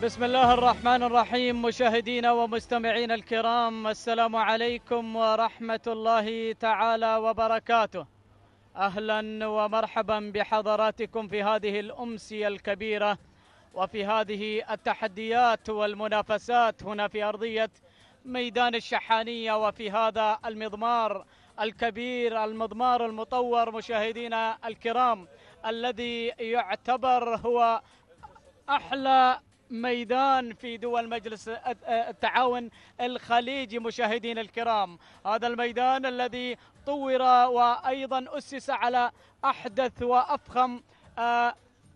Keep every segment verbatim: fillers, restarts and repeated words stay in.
بسم الله الرحمن الرحيم. مشاهدينا ومستمعينا الكرام، السلام عليكم ورحمة الله تعالى وبركاته. أهلا ومرحبا بحضراتكم في هذه الأمسية الكبيرة وفي هذه التحديات والمنافسات هنا في أرضية ميدان الشحانية وفي هذا المضمار الكبير، المضمار المطور مشاهدينا الكرام، الذي يعتبر هو أحلى ميدان في دول مجلس التعاون الخليجي. مشاهدين الكرام، هذا الميدان الذي طور وأيضا أسس على أحدث وأفخم آه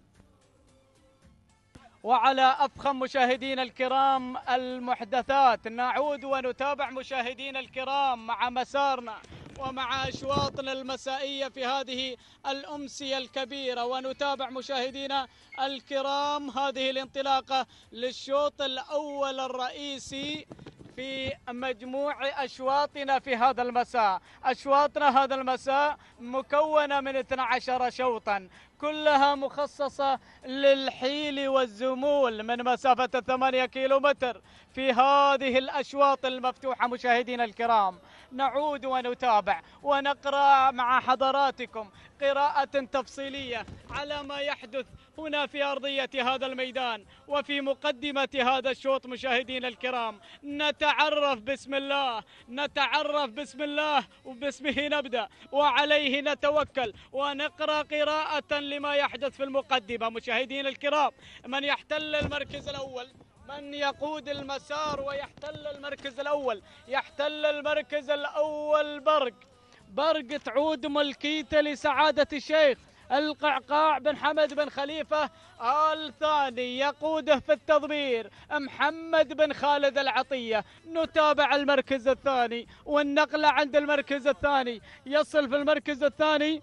وعلى أفخم مشاهدين الكرام المحدثات. نعود ونتابع مشاهدين الكرام مع مسارنا ومع أشواطنا المسائية في هذه الأمسية الكبيرة، ونتابع مشاهدينا الكرام هذه الانطلاقة للشوط الأول الرئيسي في مجموع أشواطنا في هذا المساء. أشواطنا هذا المساء مكونة من اثنتي عشرة شوطا، كلها مخصصة للحيل والزمول من مسافة ثمانية كيلومتر في هذه الأشواط المفتوحة. مشاهدينا الكرام، نعود ونتابع ونقرأ مع حضراتكم قراءة تفصيلية على ما يحدث هنا في أرضية هذا الميدان وفي مقدمة هذا الشوط. مشاهدينا الكرام، نتعرف بسم الله نتعرف بسم الله وباسمه نبدأ وعليه نتوكل ونقرأ قراءة لما يحدث في المقدمة. مشاهدينا الكرام، من يحتل المركز الأول، من يقود المسار ويحتل المركز الأول، يحتل المركز الأول برق برق تعود ملكيته لسعادة الشيخ القعقاع بن حمد بن خليفة. الثاني يقوده في التضمير محمد بن خالد العطية. نتابع المركز الثاني والنقلة عند المركز الثاني. يصل في المركز الثاني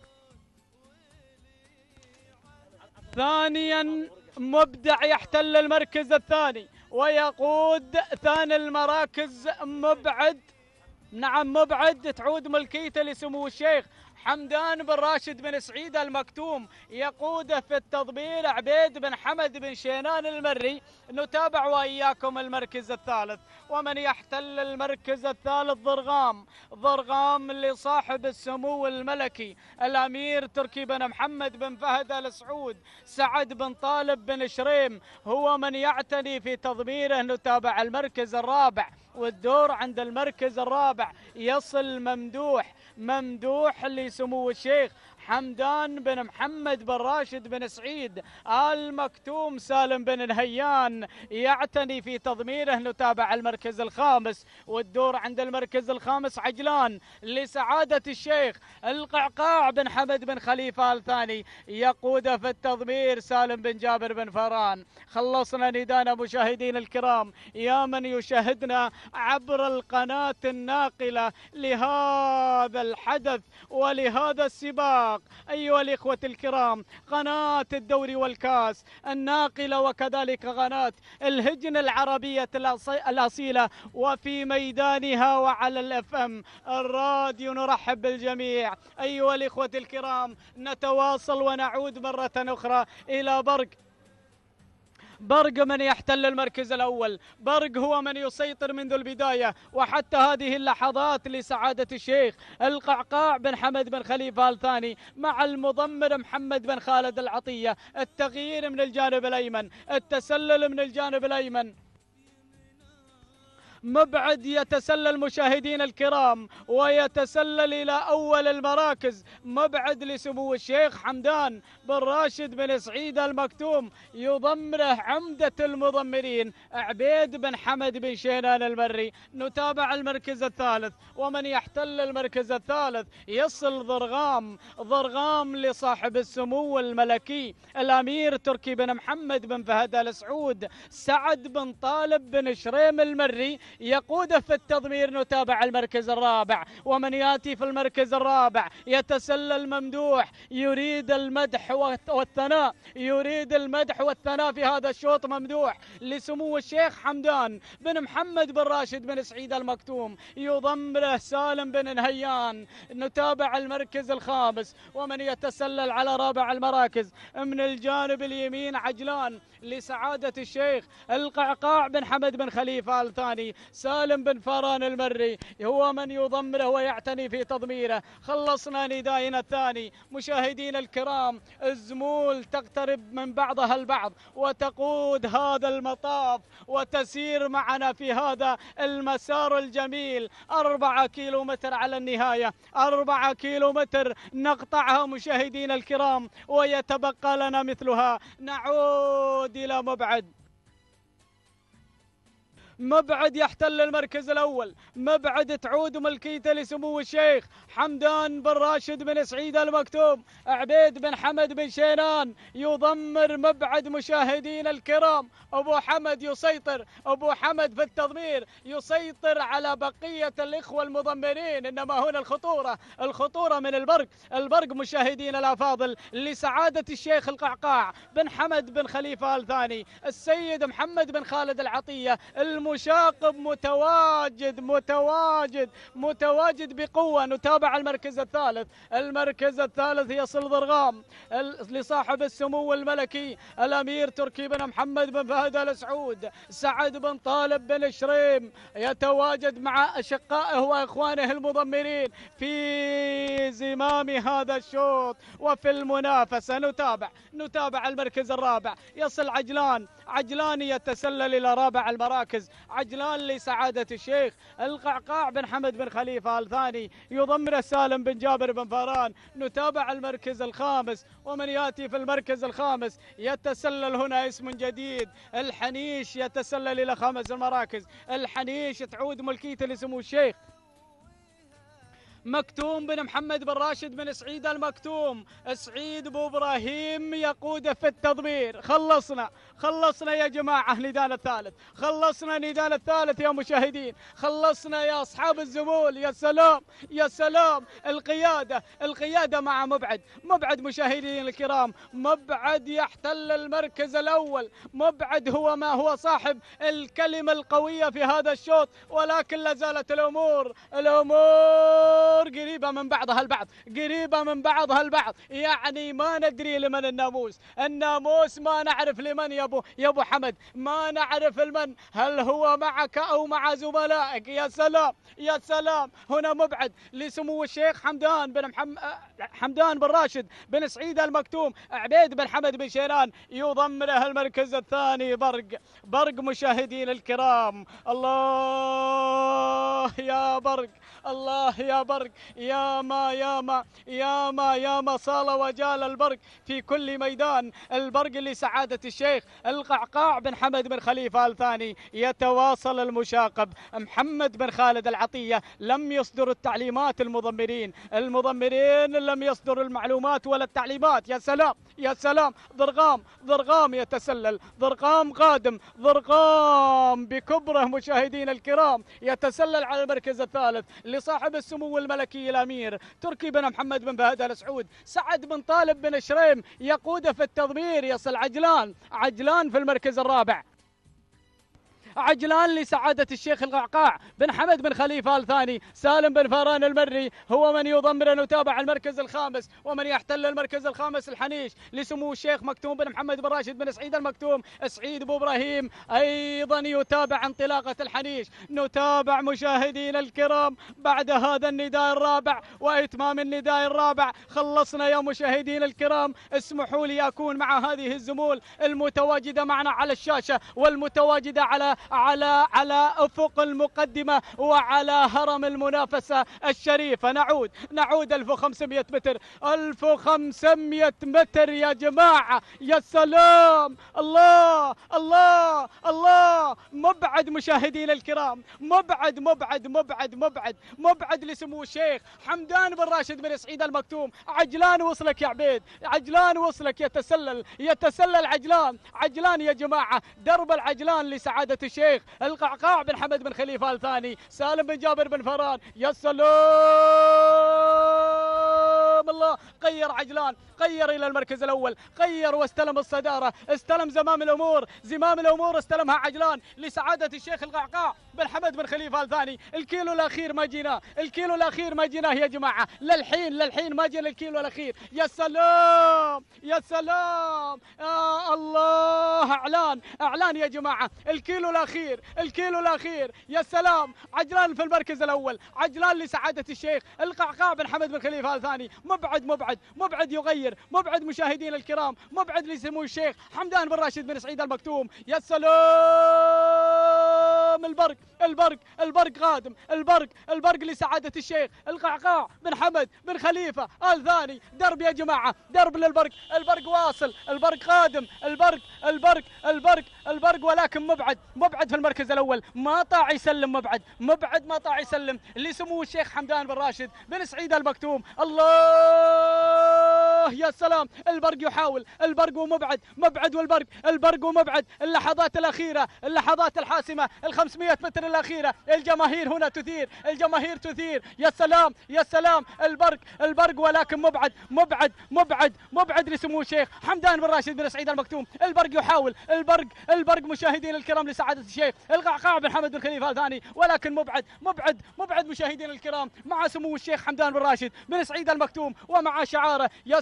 ثانيا مبدع يحتل المركز الثاني ويقود ثاني المراكز مبعد، نعم مبعد تعود ملكيته لسمو الشيخ حمدان بن راشد بن سعيد المكتوم. يقوده في التضمير عبيد بن حمد بن شينان المري. نتابع وإياكم المركز الثالث، ومن يحتل المركز الثالث ضرغام ضرغام لصاحب السمو الملكي الأمير تركي بن محمد بن فهد آل سعود سعد بن طالب بن شريم، هو من يعتني في تضميره. نتابع المركز الرابع والدور عند المركز الرابع. يصل ممدوح ممدوح لسمو الشيخ حمدان بن محمد بن راشد بن سعيد المكتوم سالم بن نهيان، يعتني في تضميره. نتابع المركز الخامس والدور عند المركز الخامس عجلان لسعادة الشيخ القعقاع بن حمد بن خليفة الثاني، يقود في التضمير سالم بن جابر بن فران. خلصنا ندانا مشاهدين الكرام، يا من يشاهدنا عبر القناة الناقلة لهذا الحدث ولهذا السباق، أيها الإخوة الكرام، قناة الدوري والكاس الناقلة وكذلك قناة الهجن العربية الأصيلة وفي ميدانها وعلى الاف ام الراديو. نرحب بالجميع أيها الإخوة الكرام. نتواصل ونعود مرة أخرى إلى برق برق من يحتل المركز الأول. برق هو من يسيطر منذ البداية وحتى هذه اللحظات لسعادة الشيخ القعقاع بن حمد بن خليفة الثاني مع المضمر محمد بن خالد العطية. التغيير من الجانب الأيمن، التسلل من الجانب الأيمن، مبعد يتسلل مشاهدين الكرام ويتسلل إلى أول المراكز. مبعد لسمو الشيخ حمدان بن راشد بن سعيد المكتوم، يضمره عمدة المضمرين عبيد بن حمد بن شينان المري. نتابع المركز الثالث، ومن يحتل المركز الثالث يصل ضرغام ضرغام لصاحب السمو الملكي الأمير تركي بن محمد بن فهد آل سعود سعد بن طالب بن شريم المري. يقوده في التضمير. نتابع المركز الرابع، ومن يأتي في المركز الرابع يتسلل ممدوح، يريد المدح والثناء، يريد المدح والثناء في هذا الشوط. ممدوح لسمو الشيخ حمدان بن محمد بن راشد بن سعيد المكتوم، يضمره سالم بن نهيان. نتابع المركز الخامس، ومن يتسلل على رابع المراكز من الجانب اليمين عجلان لسعادة الشيخ القعقاع بن حمد بن خليفة آل ثاني. سالم بن فاران المري هو من يضمره ويعتني في تضميره. خلصنا ندائنا الثاني. مشاهدين الكرام، الزمول تقترب من بعضها البعض وتقود هذا المطاف وتسير معنا في هذا المسار الجميل. أربعة كيلو متر على النهاية، أربعة كيلو متر نقطعها مشاهدين الكرام ويتبقى لنا مثلها. نعود إلى مبعد. مبعد يحتل المركز الأول. مبعد تعود ملكيته لسمو الشيخ حمدان بن راشد بن سعيد المكتوم. عبيد بن حمد بن شينان يضمر مبعد مشاهدين الكرام. أبو حمد يسيطر، أبو حمد في التضمير يسيطر على بقية الإخوة المضمرين. إنما هنا الخطورة، الخطورة من البرق. البرق مشاهدين الأفاضل لسعادة الشيخ القعقاع بن حمد بن خليفة آل ثاني. السيد محمد بن خالد العطية المشاقب متواجد متواجد متواجد بقوة. نتابع المركز الثالث. المركز الثالث يصل ضرغام لصاحب السمو الملكي الأمير تركي بن محمد بن فهد آل سعود. سعد بن طالب بن شريم يتواجد مع أشقائه وإخوانه المضمرين في زمام هذا الشوط وفي المنافسة. نتابع نتابع المركز الرابع. يصل عجلان، عجلان يتسلل إلى رابع المراكز. عجلان لسعادة الشيخ القعقاع بن حمد بن خليفة آل ثاني، يضمر سالم بن جابر بن فاران. نتابع المركز الخامس، ومن يأتي في المركز الخامس يتسلل هنا اسم جديد. الحنيش يتسلل إلى خامس المراكز. الحنيش تعود ملكيته لسمو الشيخ مكتوم بن محمد بن راشد بن سعيد المكتوم. سعيد بو إبراهيم يقود في التضمير. خلصنا خلصنا يا جماعة ندانا الثالث، خلصنا ندانا الثالث يا مشاهدين، خلصنا يا أصحاب الزمول. يا سلام يا سلام. القيادة القيادة مع مبعد. مبعد مشاهدين الكرام، مبعد يحتل المركز الأول. مبعد هو ما هو صاحب الكلمة القوية في هذا الشوط، ولكن لا زالت الأمور الأمور قريبة من بعضها البعض، قريبة من بعضها البعض. يعني ما ندري لمن الناموس. الناموس ما نعرف لمن يا ابو يا ابو حمد، ما نعرف المن. هل هو معك او مع زملائك؟ يا سلام يا سلام. هنا مبعد لسمو الشيخ حمدان بن محمد حمدان بن راشد بن سعيد المكتوم. عبيد بن حمد بن شيران يضمره المركز الثاني. برق برق مشاهدين الكرام. الله يا برق، الله يا برق. يا ما يا ما يا ما يا ما صال وجال البرق في كل ميدان. البرق لسعادة الشيخ القعقاع بن حمد بن خليفة آل ثاني. يتواصل المشاقب. محمد بن خالد العطية لم يصدر التعليمات. المضمرين المضمرين لم يصدر المعلومات ولا التعليمات. يا سلام يا سلام. ضرغام ضرغام يتسلل. ضرغام قادم. ضرغام بكبره مشاهدين الكرام يتسلل على المركز الثالث لصاحب السمو الملكي الأمير تركي بن محمد بن فهد آل سعود. سعد بن طالب بن شريم يقود في التضمير. يصل عجلان، عجلان في المركز الرابع. عجلان لسعادة الشيخ القعقاع بن حمد بن خليفة آل ثاني. سالم بن فاران المري هو من يضمر. نتابع المركز الخامس، ومن يحتل المركز الخامس الحنيش لسمو الشيخ مكتوم بن محمد بن راشد بن سعيد المكتوم. سعيد بو إبراهيم أيضا يتابع انطلاقة الحنيش. نتابع مشاهدين الكرام بعد هذا النداء الرابع وإتمام النداء الرابع. خلصنا يا مشاهدين الكرام. اسمحوا لي أكون مع هذه الزمول المتواجدة معنا على الشاشة والمتواجدة على على على أفق المقدمة وعلى هرم المنافسة الشريفة. نعود نعود ألف وخمسمائة متر، ألف وخمسمائة متر يا جماعة. يا سلام. الله الله الله. مبعد مشاهدين الكرام، مبعد مبعد مبعد مبعد مبعد لسمو الشيخ حمدان بن راشد بن سعيد المكتوم. عجلان وصلك يا عبيد، عجلان وصلك. يتسلل يتسلل عجلان، عجلان يا جماعة. درب العجلان لسعادة الشيخ الشيخ القعقاع بن حمد بن خليفة آل ثاني، سالم بن جابر بن فران، يا سلام الله، غير عجلان، غير إلى المركز الأول، غير واستلم الصدارة، استلم زمام الأمور، زمام الأمور استلمها عجلان لسعادة الشيخ القعقاع بن حمد بن خليفة آل ثاني. الكيلو الأخير ما جيناه، الكيلو الأخير ما جيناه يا جماعة، للحين للحين ما جينا الكيلو الأخير. يا سلام يا سلام، يا الله، إعلان إعلان يا جماعة، الكيلو الأخير الكيلو الأخير، يا سلام، عجلان في المركز الأول، عجلان لسعادة الشيخ القعقاع بن حمد بن خليفة آل ثاني. مبعد مبعد مبعد يغير، مبعد مشاهدين الكرام، مبعد لسمو الشيخ حمدان بن راشد بن سعيد المكتوم. يا سلام، البرق البرق البرق قادم، البرق البرق لسعادة الشيخ القعقاع بن حمد بن خليفة آل ثاني. درب يا جماعة، درب للبرق، البرق واصل، البرق قادم، البرق البرق البرق البرق، ولكن مبعد مبعد في المركز الأول، ما طاع يسلم، مبعد مبعد ما طاع يسلم لسمو الشيخ حمدان بن راشد بن سعيد المكتوم. الله يا سلام، البرق يحاول، البرق ومبعد، مبعد والبرق، البرق ومبعد. اللحظات الأخيرة، اللحظات الحاسمة، الخمسمائة متر الأخيرة، الجماهير هنا تثير، الجماهير تثير. يا سلام يا سلام، البرق البرق، ولكن مبعد مبعد مبعد مبعد لسمو الشيخ حمدان بن راشد بن سعيد المكتوم. البرق يحاول، البرق البرق مشاهدين الكرام لسعادة الشيخ القعقاع بن حمد بن خليفة آل ثاني، ولكن مبعد مبعد مبعد مشاهدين الكرام مع سمو الشيخ حمدان بن راشد بن سعيد المكتوم ومع شعاره. يا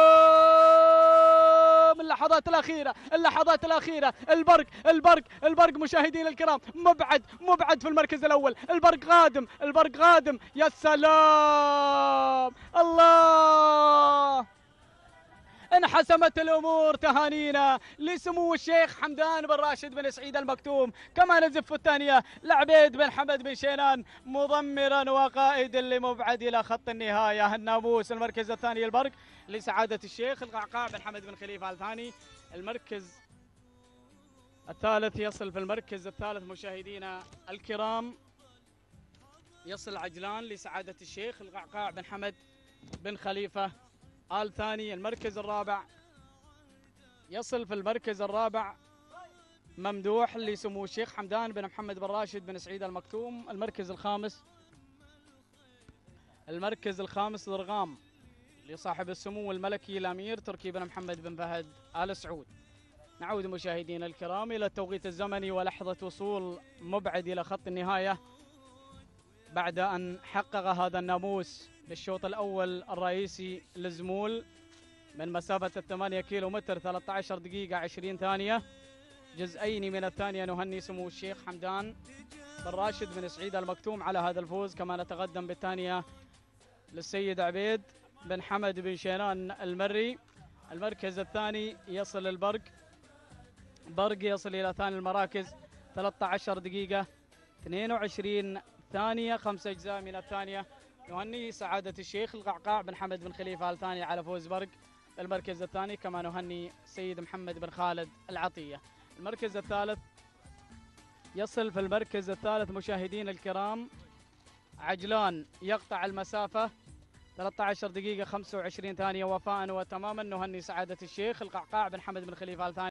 سلام، اللحظات الأخيرة، اللحظات الأخيرة، البرق البرق البرق مشاهدين الكرام، مبعد مبعد في المركز الأول، البرق قادم، البرق قادم. يا سلام الله، انحسمت الأمور، تهانينا لسمو الشيخ حمدان بن راشد بن سعيد المكتوم. كما نزف الثانية لعبيد بن حمد بن شينان مضمرا وقائد لمبعد إلى خط النهاية. الناموس المركز الثاني البرق لسعادة الشيخ القعقاع بن حمد بن خليفة آل ثاني. المركز الثالث يصل في المركز الثالث مشاهدينا الكرام، يصل عجلان لسعادة الشيخ القعقاع بن حمد بن خليفة آل ثاني. المركز الرابع يصل في المركز الرابع ممدوح لسمو الشيخ حمدان بن محمد بن راشد بن سعيد المكتوم. المركز الخامس المركز الخامس ضرغام لصاحب السمو الملكي الأمير تركي بن محمد بن فهد آل سعود. نعود مشاهدينا الكرام إلى التوقيت الزمني ولحظة وصول مبعد إلى خط النهاية بعد أن حقق هذا الناموس للشوط الأول الرئيسي للزمول من مسافة الثمانية كيلو متر ثلاثة عشر دقيقة عشرين ثانية. جزئين من الثانية نهني سمو الشيخ حمدان بن راشد بن سعيد المكتوم على هذا الفوز. كما نتقدم بالثانية للسيد عبيد بن حمد بن شينان المري. المركز الثاني يصل البرق، برق يصل إلى ثاني المراكز ثلاثة عشر دقيقة اثنين وعشرين ثانية، خمسة أجزاء من الثانية. نهني سعادة الشيخ القعقاع بن حمد بن خليفة آل ثاني على فوز برق المركز الثاني. كما نهني سيد محمد بن خالد العطية. المركز الثالث يصل في المركز الثالث مشاهدين الكرام عجلان يقطع المسافة ثلاثة عشر دقيقة خمسة وعشرين ثانية وفاء وتماما. نهني سعادة الشيخ القعقاع بن حمد بن خليفة آل ثاني.